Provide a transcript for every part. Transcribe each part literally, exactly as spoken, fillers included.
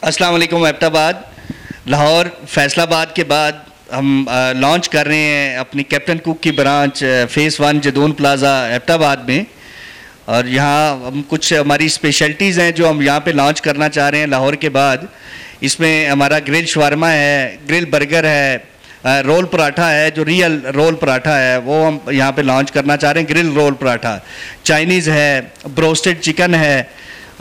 अस्सलाम वालेकुम। एबटाबाद, लाहौर, फैसलाबाद के बाद हम लॉन्च कर रहे हैं अपनी कैप्टन कुक की branch phase one Jadoon plaza Abbottabad में। और यहाँ हम कुछ हमारी स्पेशलिटीज़ हैं जो हम यहाँ पे लॉन्च करना चाह रहे हैं लाहौर के बाद। इसमें हमारा ग्रिल शवारमा है, ग्रिल बर्गर है, रोल पराठा है, जो रियल रोल पराठा है वो हम यहाँ पे लॉन्च करना चाह रहे हैं। ग्रिल रोल पराठा, चाइनीज़ है, ब्रोस्टेड चिकन है,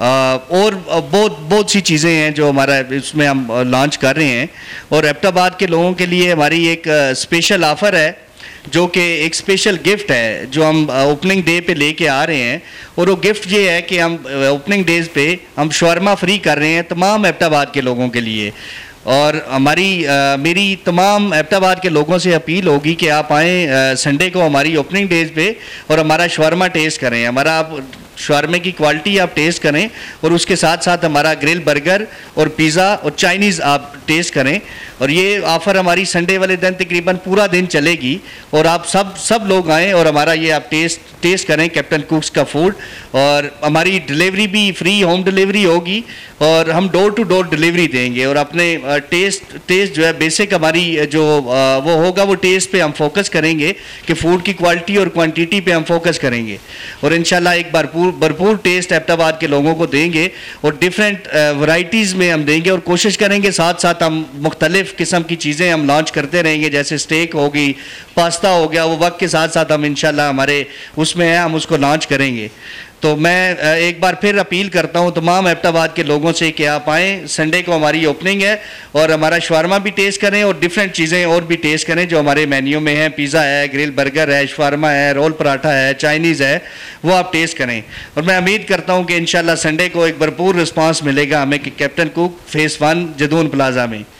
और बहुत बहुत सी चीज़ें हैं जो हमारा इसमें हम लॉन्च कर रहे हैं। और एबटाबाद के लोगों के लिए हमारी एक स्पेशल ऑफ़र है जो कि एक स्पेशल गिफ्ट है जो हम ओपनिंग डे पे लेके आ रहे हैं। और वो गिफ्ट ये है कि हम ओपनिंग डेज पे हम शवारमा फ्री कर रहे हैं तमाम एबटाबाद के लोगों के लिए। और हमारी आ, मेरी तमाम एबटाबाद के लोगों से अपील होगी कि आप आएँ संडे को हमारी ओपनिंग डेज पे और हमारा शवारमा टेस्ट करें। हमारा आप शवारमे की क्वालिटी आप टेस्ट करें और उसके साथ साथ हमारा ग्रिल बर्गर और पिज़्ज़ा और चाइनीज़ आप टेस्ट करें। और ये ऑफ़र हमारी संडे वाले दिन तकरीबन पूरा दिन चलेगी और आप सब सब लोग आएँ और हमारा ये आप टेस्ट टेस्ट करें कैप्टन कुक्स का फूड। और हमारी डिलीवरी भी फ्री होम डिलीवरी होगी और हम डोर टू डोर डिलीवरी देंगे। और अपने टेस्ट टेस्ट जो है बेसिक हमारी जो वो होगा वो टेस्ट पे हम फोकस करेंगे कि फ़ूड की क्वालिटी और क्वांटिटी पे हम फोकस करेंगे। और इंशाल्लाह एक बार भरपूर टेस्ट एबटाबाद के लोगों को देंगे और डिफरेंट वैरायटीज़ में हम देंगे। और कोशिश करेंगे साथ साथ हम मुख्तलिफ़ किस्म की चीज़ें हम लॉन्च करते रहेंगे, जैसे स्टेक होगी, पास्ता हो गया, वो वक्त के साथ साथ हम इंशाल्लाह हमारे उसमें है हम उसको लॉन्च करेंगे। तो मैं एक बार फिर अपील करता हूँ तमाम एबटाबाद के लोगों से कि आप आएँ, संडे को हमारी ओपनिंग है और हमारा शवारमा भी टेस्ट करें और डिफरेंट चीज़ें और भी टेस्ट करें जो हमारे मेन्यू में हैं। पिज़्ज़ा है, ग्रिल बर्गर है, शवारमा है, रोल पराठा है, चाइनीज़ है, वो आप टेस्ट करें। और मैं उम्मीद करता हूँ कि इंशाल्लाह संडे को एक भरपूर रिस्पांस मिलेगा हमें कि captain cook phase one Jadoon plaza में।